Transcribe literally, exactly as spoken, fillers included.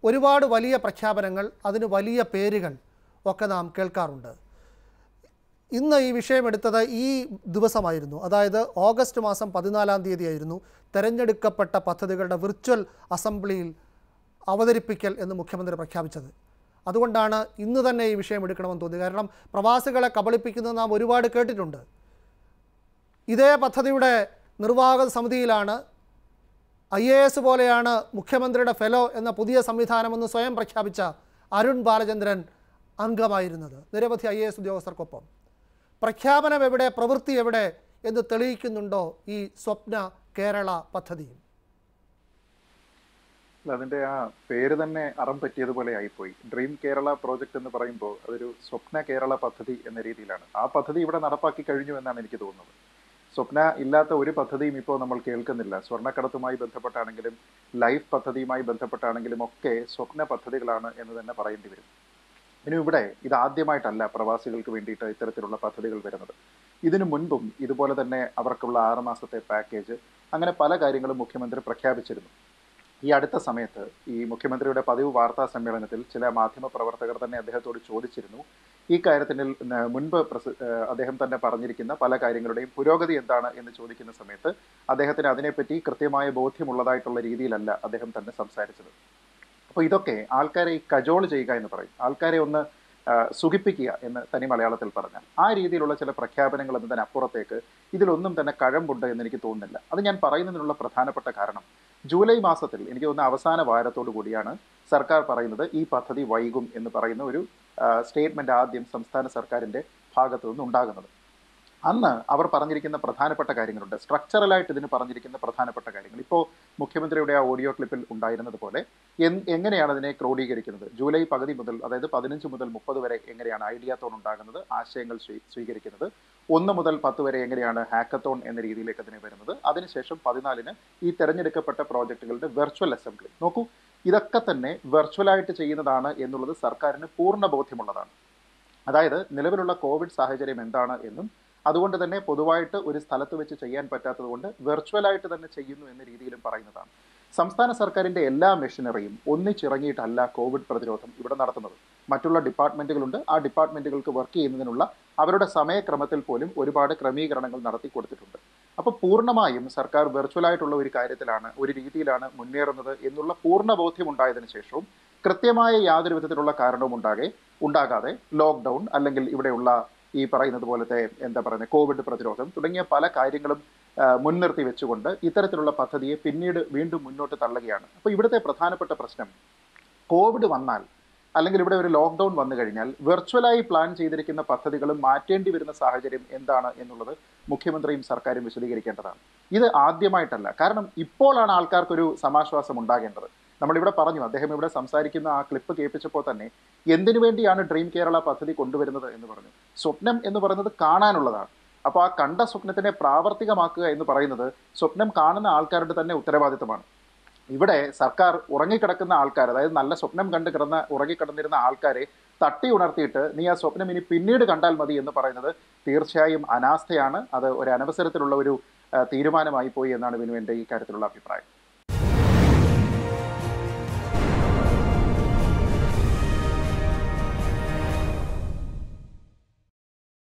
ഒരുപാട് വലിയ പ്രഖ്യാപനങ്ങൾ, അതിന് വലിയ പേരുകൾ ഒക്കെ നാം കേൾക്കാറുണ്ട്. ഇന്ന് ഈ വിഷയമെടുത്തത് ഈ ദിവസമായിരുന്നു. അതായത് ഓഗസ്റ്റ് മാസം പതിനാലാം തീയതിയായിരുന്നു തെരഞ്ഞെടുക്കപ്പെട്ട പദ്ധതികളുടെ വിർച്വൽ അസംബ്ലിയിൽ അവതരിപ്പിക്കൽ എന്ന് മുഖ്യമന്ത്രി പ്രഖ്യാപിച്ചത്. അതുകൊണ്ടാണ് ഇന്ന് തന്നെ ഈ വിഷയം എടുക്കണമെന്ന് തോന്നി. കാരണം പ്രവാസികളെ കബളിപ്പിക്കുന്നത് നാം ഒരുപാട് കേട്ടിട്ടുണ്ട്. ഇതേ പദ്ധതിയുടെ നിർവാഹക സമിതിയിലാണ് ഐ എ എസ് പോലെയാണ് മുഖ്യമന്ത്രിയുടെ ഫെലോ എന്ന പുതിയ സംവിധാനമെന്ന് സ്വയം പ്രഖ്യാപിച്ച അരുൺ ബാലചന്ദ്രൻ അംഗമായിരുന്നത്. നിരവധി ഐ എ എസ് ഉദ്യോഗസ്ഥർക്കൊപ്പം പ്രഖ്യാപനം എവിടെ, പ്രവൃത്തി എവിടെ എന്ന് തെളിയിക്കുന്നുണ്ടോ ഈ സ്വപ്ന കേരള പദ്ധതിയും? അതിന്റെ ആ പേര് തന്നെ അറം പറ്റിയതുപോലെ ആയിപ്പോയി. ഡ്രീം കേരള പ്രോജക്റ്റ് എന്ന് പറയുമ്പോൾ അതൊരു സ്വപ്ന കേരള പദ്ധതി എന്ന രീതിയിലാണ്. ആ പദ്ധതി ഇവിടെ നടപ്പാക്കി കഴിഞ്ഞു എന്നാണ് എനിക്ക് തോന്നുന്നത്. സ്വപ്ന ഇല്ലാത്ത ഒരു പദ്ധതിയും ഇപ്പോൾ നമ്മൾ കേൾക്കുന്നില്ല. സ്വർണ്ണക്കടത്തുമായി ബന്ധപ്പെട്ടാണെങ്കിലും ലൈഫ് പദ്ധതിയുമായി ബന്ധപ്പെട്ടാണെങ്കിലും ഒക്കെ സ്വപ്ന പദ്ധതികളാണ് എന്ന് തന്നെ പറയേണ്ടി വരും. ഇനി ഇവിടെ ഇതാദ്യമായിട്ടല്ല പ്രവാസികൾക്ക് വേണ്ടിയിട്ട് ഇത്തരത്തിലുള്ള പദ്ധതികൾ വരുന്നത്. ഇതിനു മുൻപും ഇതുപോലെ തന്നെ അവർക്കുള്ള ആറ് മാസത്തെ പാക്കേജ്, അങ്ങനെ പല കാര്യങ്ങളും മുഖ്യമന്ത്രി പ്രഖ്യാപിച്ചിരുന്നു. ഈ അടുത്ത സമയത്ത് ഈ മുഖ്യമന്ത്രിയുടെ പതിവ് വാർത്താ സമ്മേളനത്തിൽ ചില മാധ്യമ പ്രവർത്തകർ തന്നെ അദ്ദേഹത്തോട് ചോദിച്ചിരുന്നു, ഈ കാര്യത്തിന് മുൻപ് അദ്ദേഹം തന്നെ പറഞ്ഞിരിക്കുന്ന പല കാര്യങ്ങളുടെയും പുരോഗതി എന്താണ് എന്ന് ചോദിക്കുന്ന സമയത്ത് അദ്ദേഹത്തിന് അതിനെപ്പറ്റി കൃത്യമായ ബോധ്യമുള്ളതായിട്ടുള്ള രീതിയിലല്ല അദ്ദേഹം തന്നെ സംസാരിച്ചത്. അപ്പോൾ ഇതൊക്കെ ആൾക്കാരെ ഈ കജോൾ ചെയ്യുക എന്ന് പറയും, ആൾക്കാരെ ഒന്ന് സുഖിപ്പിക്കുക എന്ന് തനി മലയാളത്തിൽ പറഞ്ഞാൽ, ആ രീതിയിലുള്ള ചില പ്രഖ്യാപനങ്ങൾ എന്നതിനപ്പുറത്തേക്ക് ഇതിലൊന്നും തന്നെ കഴമ്പുണ്ട് എന്ന് എനിക്ക് തോന്നുന്നില്ല. അത് ഞാൻ പറയുന്നതിനുള്ള പ്രധാനപ്പെട്ട കാരണം, ജൂലൈ മാസത്തിൽ എനിക്ക് തോന്നുന്ന അവസാന വാരത്തോടു കൂടിയാണ് സർക്കാർ പറയുന്നത് ഈ പദ്ധതി വൈകും എന്ന് പറയുന്ന ഒരു സ്റ്റേറ്റ്മെന്റ് ആദ്യം സംസ്ഥാന സർക്കാരിന്റെ ഭാഗത്തു നിന്ന് ഉണ്ടാകുന്നത്. അന്ന് അവർ പറഞ്ഞിരിക്കുന്ന പ്രധാനപ്പെട്ട കാര്യങ്ങളുണ്ട്, സ്ട്രക്ചറലായിട്ട് ഇതിന് പറഞ്ഞിരിക്കുന്ന പ്രധാനപ്പെട്ട കാര്യങ്ങൾ. ഇപ്പോൾ മുഖ്യമന്ത്രിയുടെ ആ ഓഡിയോ ക്ലിപ്പിൽ ഉണ്ടായിരുന്നത് പോലെ എങ്ങനെയാണ് അതിനെ ക്രോഡീകരിക്കുന്നത്, ജൂലൈ പകുതി മുതൽ അതായത് പതിനഞ്ച് മുതൽ മുപ്പത് വരെ എങ്ങനെയാണ് ഐഡിയാത്തോൺ ഉണ്ടാകുന്നത്, ആശയങ്ങൾ സ്വീകരിക്കുന്നത്, ഒന്ന് മുതൽ പത്ത് വരെ എങ്ങനെയാണ് ഹാക്കത്തോൺ എന്ന രീതിയിലേക്ക് അതിനെ വരുന്നത്, അതിനുശേഷം പതിനാലിന് ഈ തെരഞ്ഞെടുക്കപ്പെട്ട പ്രോജക്റ്റുകളുടെ വെർച്വൽ അസംബ്ലി. നോക്കൂ, ഇതൊക്കെ തന്നെ വെർച്വലായിട്ട് ചെയ്യുന്നതാണ് എന്നുള്ളത് സർക്കാരിന് പൂർണ്ണ ബോധ്യമുള്ളതാണ്. അതായത് നിലവിലുള്ള കോവിഡ് സാഹചര്യം എന്താണ് എന്നും അതുകൊണ്ട് തന്നെ പൊതുവായിട്ട് ഒരു സ്ഥലത്ത് വെച്ച് ചെയ്യാൻ പറ്റാത്തത് കൊണ്ട് വെർച്വലായിട്ട് തന്നെ ചെയ്യുന്നു എന്ന രീതിയിലും പറയുന്നതാണ്. സംസ്ഥാന സർക്കാരിൻ്റെ എല്ലാ മെഷീനറിയും ഒന്നിച്ചിറങ്ങിയിട്ടല്ല കോവിഡ് പ്രതിരോധം ഇവിടെ നടത്തുന്നത്. മറ്റുള്ള ഡിപ്പാർട്ട്മെൻറ്റുകളുണ്ട്, ആ ഡിപ്പാർട്ട്മെൻറ്റുകൾക്ക് വർക്ക് ചെയ്യുന്നതിനുള്ള അവരുടെ സമയക്രമത്തിൽ പോലും ഒരുപാട് ക്രമീകരണങ്ങൾ നടത്തി കൊടുത്തിട്ടുണ്ട്. അപ്പോൾ പൂർണ്ണമായും സർക്കാർ വെർച്വലായിട്ടുള്ള ഒരു കാര്യത്തിലാണ്, ഒരു രീതിയിലാണ് മുന്നേറുന്നത് എന്നുള്ള പൂർണ്ണ ബോധ്യം ഉണ്ടായതിനു ശേഷവും കൃത്യമായ യാതൊരു വിധത്തിലുള്ള കാരണവും ഉണ്ടാകെ ഉണ്ടാകാതെ ലോക്ക്ഡൗൺ അല്ലെങ്കിൽ ഇവിടെയുള്ള ഈ പറയുന്നത് പോലത്തെ എന്താ പറയുന്നത് കോവിഡ് പ്രതിരോധം തുടങ്ങിയ പല കാര്യങ്ങളും മുൻനിർത്തി വെച്ചുകൊണ്ട് ഇത്തരത്തിലുള്ള പദ്ധതിയെ പിന്നീട് വീണ്ടും മുന്നോട്ട് തള്ളുകയാണ്. അപ്പോൾ ഇവിടുത്തെ പ്രധാനപ്പെട്ട പ്രശ്നം, കോവിഡ് വന്നാൽ അല്ലെങ്കിൽ ഇവിടെ ഒരു ലോക്ക്ഡൗൺ വന്നു കഴിഞ്ഞാൽ വെർച്വലായി പ്ലാൻ ചെയ്തിരിക്കുന്ന പദ്ധതികളും മാറ്റേണ്ടി വരുന്ന സാഹചര്യം എന്താണ് എന്നുള്ളത് മുഖ്യമന്ത്രിയും സർക്കാരും വിശദീകരിക്കേണ്ടതാണ്. ഇത് ആദ്യമായിട്ടല്ല, കാരണം ഇപ്പോഴാണ് ആൾക്കാർക്കൊരു സമാശ്വാസം ഉണ്ടാകേണ്ടത്. നമ്മളിവിടെ പറഞ്ഞു, അദ്ദേഹം ഇവിടെ സംസാരിക്കുന്ന ആ ക്ലിപ്പ് കേൾപ്പിച്ചപ്പോൾ തന്നെ എന്തിനു വേണ്ടിയാണ് ഡ്രീം കേരള പദ്ധതി കൊണ്ടുവരുന്നത് എന്ന് പറഞ്ഞു. സ്വപ്നം എന്ന് പറയുന്നത് കാണാനുള്ളതാണ്. അപ്പോൾ ആ കണ്ട സ്വപ്നത്തിനെ പ്രാവർത്തികമാക്കുക എന്ന് പറയുന്നത് സ്വപ്നം കാണുന്ന ആൾക്കാരുടെ തന്നെ ഉത്തരവാദിത്തമാണ്. ഇവിടെ സർക്കാർ ഉറങ്ങിക്കിടക്കുന്ന ആൾക്കാർ, അതായത് നല്ല സ്വപ്നം കണ്ട് കിടന്ന ഉറങ്ങിക്കിടന്നിരുന്ന ആൾക്കാരെ തട്ടി ഉണർത്തിയിട്ട് നീ ആ സ്വപ്നം ഇനി പിന്നീട് കണ്ടാൽ മതി എന്ന് പറയുന്നത് തീർച്ചയായും അനാസ്ഥയാണ്. അത് ഒരു അനവസരത്തിലുള്ള ഒരു തീരുമാനമായി പോയി എന്നാണ് വിനുവിൻ്റെ ഈ കാര്യത്തിലുള്ള അഭിപ്രായം.